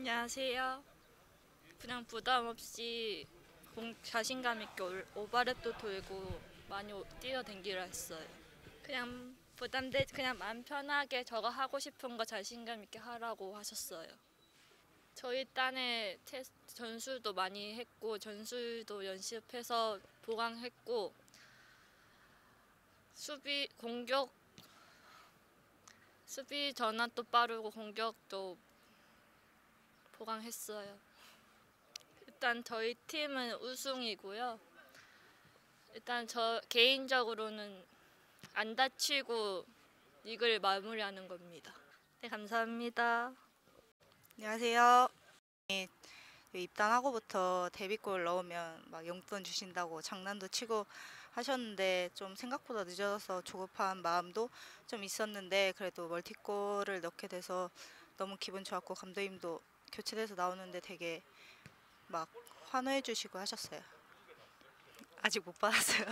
안녕하세요. 그냥 부담 없이 자신감 있게 오버랩도 돌고 많이 뛰어댕기라 했어요. 그냥 마음 편하게 저거 하고 싶은 거 자신감 있게 하라고 하셨어요. 저희 딴에 전술도 많이 했고 전술도 연습해서 보강했고 수비 전환도 빠르고 공격도 보강했어요. 일단 저희 팀은 우승이고요. 일단 저 개인적으로는 안 다치고 리그를 마무리하는 겁니다. 네, 감사합니다. 안녕하세요. 입단하고부터 데뷔골 넣으면 막 용돈 주신다고 장난도 치고 하셨는데 좀 생각보다 늦어서 조급한 마음도 좀 있었는데 그래도 멀티골을 넣게 돼서 너무 기분 좋았고 감독님도 교체돼서 나오는데 되게 막 환호해 주시고 하셨어요. 아직 못 받았어요.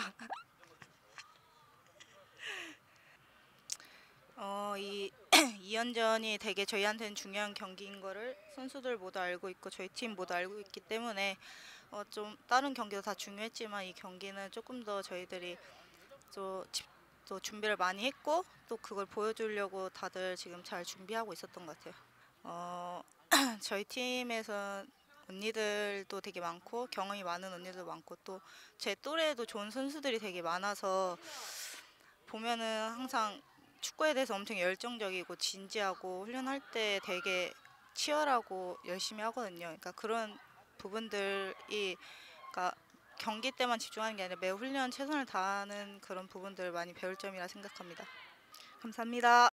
이 2연전이 되게 저희한테는 중요한 경기인 거를 선수들 모두 알고 있고 저희 팀 모두 알고 있기 때문에 좀 다른 경기도 다 중요했지만 이 경기는 조금 더 저희들이 또 준비를 많이 했고 또 그걸 보여주려고 다들 지금 잘 준비하고 있었던 것 같아요. 저희 팀에서 언니들도 되게 많고 경험이 많은 언니들도 많고 또 제 또래에도 좋은 선수들이 되게 많아서 보면은 항상 축구에 대해서 엄청 열정적이고 진지하고 훈련할 때 되게 치열하고 열심히 하거든요. 그러니까 그런 부분들이 그러니까 경기 때만 집중하는 게 아니라 매 훈련 최선을 다하는 그런 부분들을 많이 배울 점이라 생각합니다. 감사합니다.